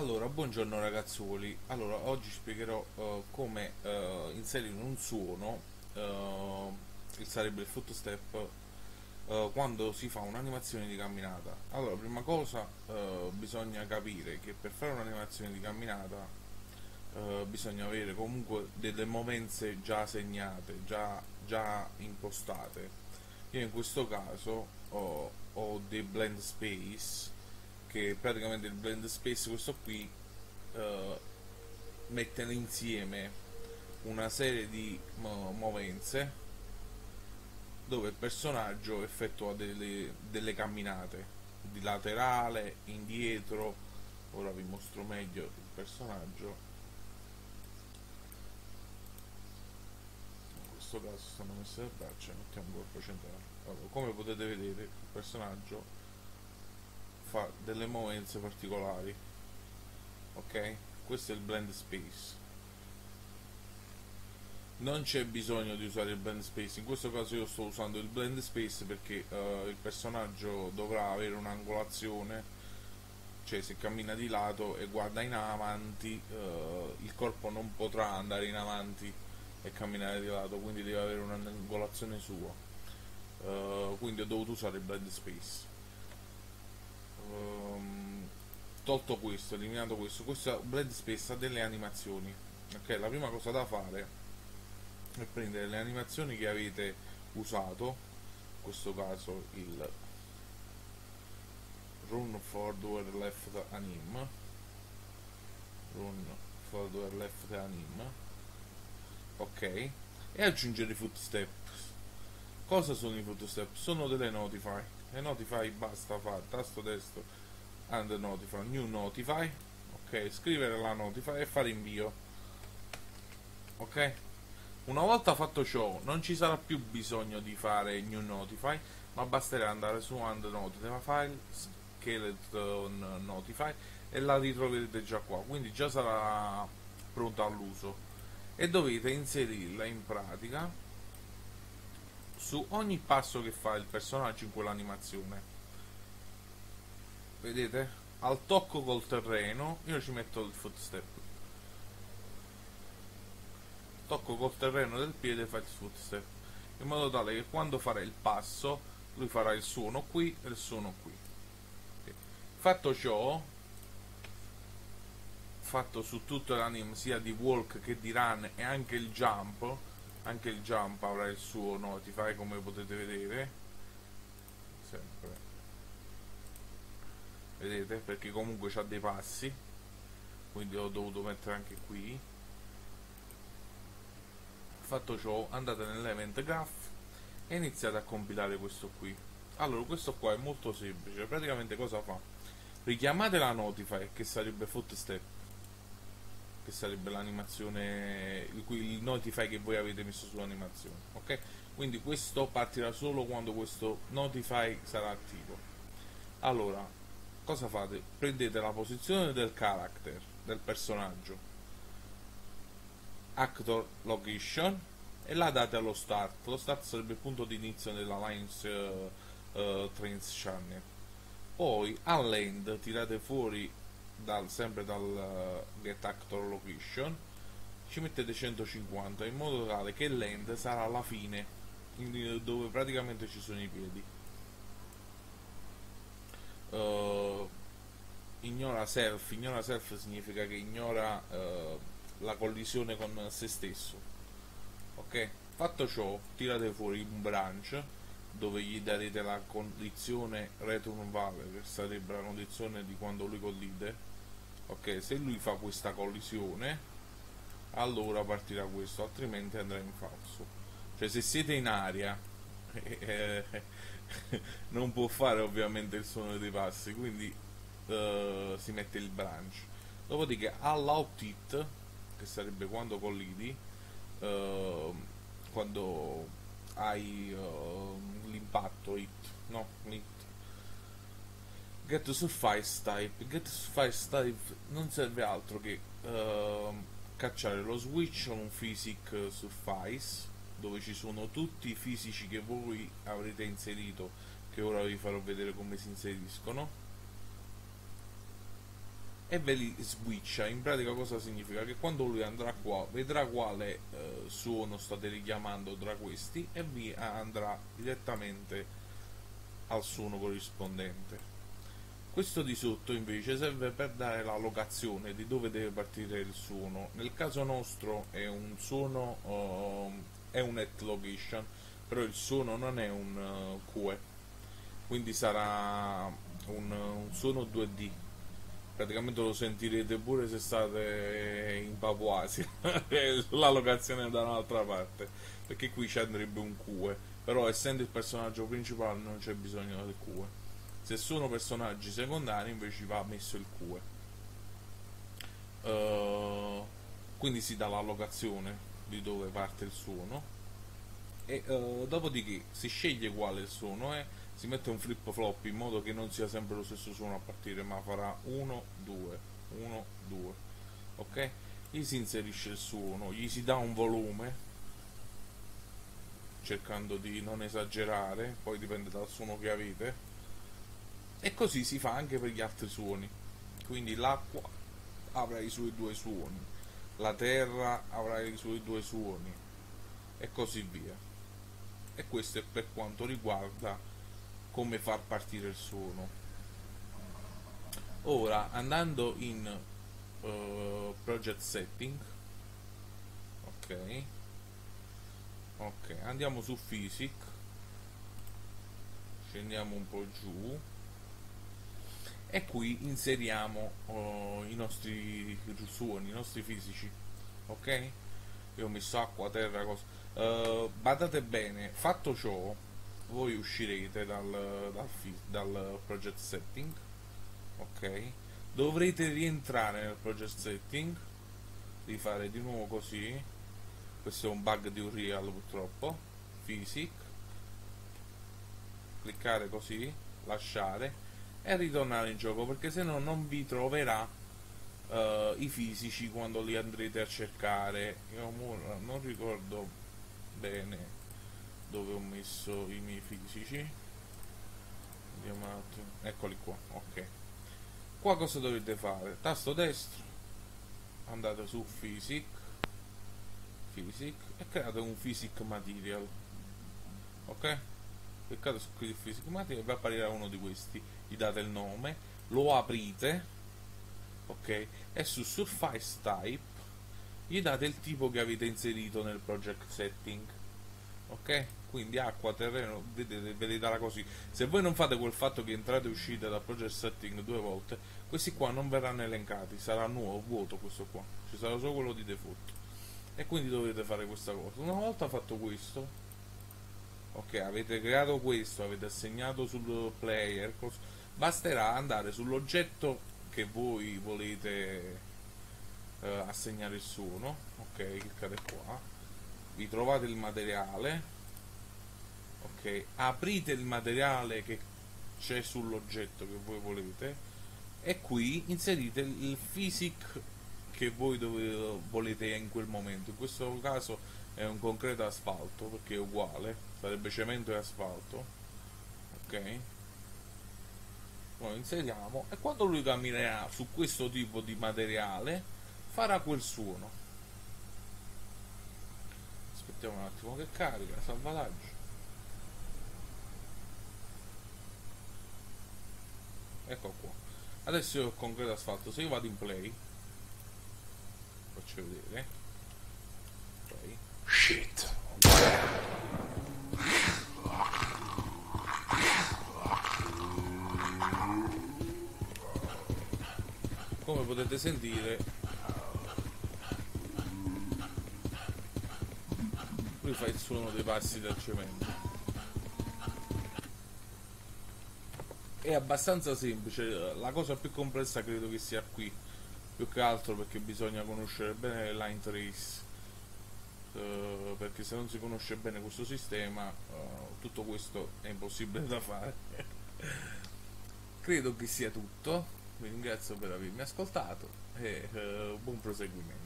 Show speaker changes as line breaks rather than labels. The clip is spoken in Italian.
Allora, buongiorno ragazzuoli. Allora, oggi spiegherò come inserire un suono, che sarebbe il footstep, quando si fa un'animazione di camminata. Allora, prima cosa bisogna capire che per fare un'animazione di camminata bisogna avere comunque delle movenze già segnate, già impostate. Io in questo caso ho dei blend space, che praticamente il blend space, questo qui, eh, mettono insieme una serie di movenze dove il personaggio effettua delle camminate di laterale, indietro. Ora vi mostro meglio il personaggio. In questo caso stanno messe le braccia, mettiamo un corpo centrale. Allora, come potete vedere, il personaggio fa delle movenze particolari. Ok? Questo è il blend space. Non c'è bisogno di usare il blend space, in questo caso io sto usando il blend space perché il personaggio dovrà avere un'angolazione, cioè se cammina di lato e guarda in avanti, il corpo non potrà andare in avanti e camminare di lato, quindi deve avere un'angolazione sua. Quindi ho dovuto usare il blend space. Ehm, Tolto questo, eliminato questo blend space ha delle animazioni. Ok, la prima cosa da fare e prendere le animazioni che avete usato, in questo caso il run forward left anim, run forward left anim, ok, e aggiungere i footstep. Cosa sono i footstep? Sono delle notify. Le notify basta fare tasto destro and notify, new notify, ok, scrivere la notify e fare invio, ok. Una volta fatto ciò, non ci sarà più bisogno di fare new notify, ma basterà andare su and notify file, skeleton notify, e la ritroverete già qua, quindi già sarà pronta all'uso. E dovete inserirla in pratica su ogni passo che fa il personaggio in quell'animazione. Vedete? Al tocco col terreno, io ci metto il footstep. Tocco col terreno del piede, fa il footstep, in modo tale che quando farà il passo lui farà il suono qui e il suono qui. Okay. Fatto ciò, fatto su tutto l'anime sia di walk che di run e anche il jump avrà il suo notify, come potete vedere sempre, vedete, perché comunque c'ha dei passi, quindi ho dovuto mettere anche qui. Fatto ciò, andate nell'event graph e iniziate a compilare questo qui. Allora, questo qua è molto semplice. Praticamente cosa fa? Richiamate la notify, che sarebbe footstep, che sarebbe l'animazione, il notify che voi avete messo sull'animazione, ok? Quindi questo partirà solo quando questo notify sarà attivo. Allora, cosa fate? Prendete la posizione del character, del personaggio, actor location, e la date allo start. Lo start sarebbe il punto di inizio della Lines Trains Channel. Poi all'end tirate fuori sempre dal get actor location, ci mettete 150 in modo tale che l'end sarà alla fine, dove praticamente ci sono i piedi. Uh, ignora self significa che ignora la collisione con se stesso, ok. Fatto ciò, tirate fuori un branch dove gli darete la condizione return value, che sarebbe la condizione di quando lui collide, ok. Se lui fa questa collisione, allora partirà questo, altrimenti andrà in falso. Cioè, se siete in aria non può fare ovviamente il suono dei passi, quindi si mette il branch. Dopodiché all'out hit, che sarebbe quando collidi, uh, quando hai l'impatto hit, no, hit. Get surface type. Get surface type non serve altro che cacciare lo switch con un physic surface, dove ci sono tutti i fisici che voi avrete inserito, che ora vi farò vedere come si inseriscono, e ve li switcha. In pratica cosa significa? Che quando lui andrà qua vedrà quale suono state richiamando tra questi e vi andrà direttamente al suono corrispondente. Questo di sotto invece serve per dare la locazione di dove deve partire il suono. Nel caso nostro è un suono, è un at location, però il suono non è un QE, quindi sarà un suono 2D. Praticamente lo sentirete pure se state in Papuasia, la locazione è da un'altra parte, perché qui ci andrebbe un QE, però essendo il personaggio principale non c'è bisogno del QE. Se sono personaggi secondari invece va messo il QE. Quindi si dà la locazione di dove parte il suono e dopodiché si sceglie quale il suono è, si mette un flip flop in modo che non sia sempre lo stesso suono a partire, ma farà 1 2 1 2, ok? Gli si inserisce il suono, gli si dà un volume cercando di non esagerare, poi dipende dal suono che avete, e così si fa anche per gli altri suoni. Quindi l'acqua avrà i suoi due suoni, la terra avrà i suoi due suoni e così via. E questo è per quanto riguarda come far partire il suono. Ora andando in project setting, ok, ok, andiamo su physic, scendiamo un po' giù e qui inseriamo i nostri suoni, i nostri fisici, ok? Io ho messo acqua, terra, cosa. Badate bene, fatto ciò voi uscirete dal project setting, ok? Dovrete rientrare nel project setting, rifare di nuovo così, questo è un bug di Unreal purtroppo, physic, cliccare così, lasciare e ritornare in gioco, perché se no non vi troverà i fisici quando li andrete a cercare. Io non ricordo bene dove ho messo i miei fisici, andiamo un attimo, eccoli qua, ok. Qua cosa dovete fare? Tasto destro, andate su physic e create un physic material, ok? Cliccate su qui physic material e vi apparirà uno di questi, gli date il nome, lo aprite, ok, e su surface type gli date il tipo che avete inserito nel project setting, ok? Quindi acqua, terreno, vedete, ve li darà così. Se voi non fate quel fatto che entrate e uscite dal project setting due volte, questi qua non verranno elencati, sarà nuovo, vuoto questo qua, ci sarà solo quello di default, e quindi dovete fare questa cosa. Una volta fatto questo, ok, avete creato questo, avete assegnato sul player, basterà andare sull'oggetto che voi volete assegnare il suono, ok, cliccate qua, vi trovate il materiale, ok, aprite il materiale che c'è sull'oggetto che voi volete e qui inserite il physic che voi volete in quel momento. In questo caso è un concreto asfalto perché è uguale, sarebbe cemento e asfalto, ok? Noi inseriamo e quando lui camminerà su questo tipo di materiale farà quel suono. Aspettiamo un attimo che carica, salvataggio. Ecco qua. Adesso io ho concreto asfalto, se io vado in play, faccio vedere. Play. Shit. Come potete sentire, lui fa il suono dei passi del cemento. È abbastanza semplice, la cosa più complessa credo che sia qui, più che altro perché bisogna conoscere bene le line trace, perché se non si conosce bene questo sistema tutto questo è impossibile da fare. Credo che sia tutto, vi ringrazio per avermi ascoltato e buon proseguimento.